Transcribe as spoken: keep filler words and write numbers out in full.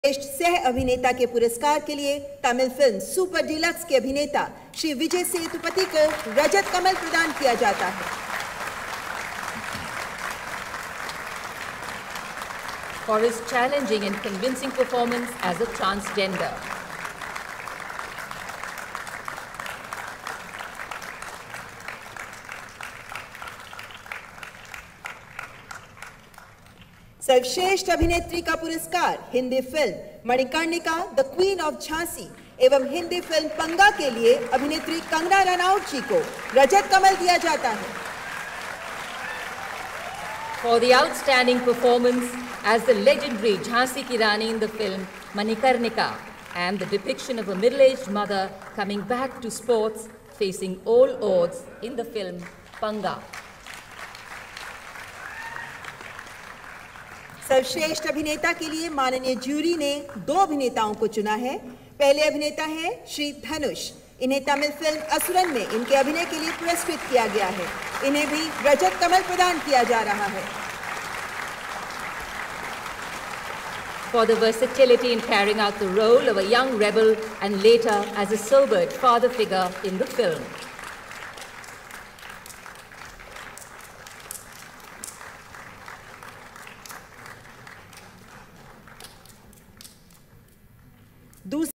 श्रेष्ठ सह अभिनेता के पुरस्कार के लिए तमिल फिल्म सुपर डिलक्स के अभिनेता श्री विजय सेतुपति को रजत कमल प्रदान किया जाता है। For his challenging and convincing performance as a transgender. सर्वश्रेष्ठ अभिनेत्री का पुरस्कार Hindi film Manikarnika the queen of Jhansi एवं हिंदी फिल्म पंगा के लिए अभिनेत्री कंगना रनौत जी को रजत कमल दिया जाता है। For the outstanding performance as the legendary Jhansi Ki Rani in the film Manikarnika and the depiction of a middle-aged mother coming back to sports facing all odds in the film Panga. सर्वश्रेष्ठ अभिनेता के लिए माननीय jury ने दो अभिनेताओं को चुना है। पहले अभिनेता है श्री धनुष। इन्हें तमिल फिल्म असुरन में इनके अभिनय के लिए पुरस्कृत किया गया है। इन्हें भी रजत कमल प्रदान किया जा रहा है। For the versatility in carrying out the role of a young rebel and later as a sobered father figure in the film.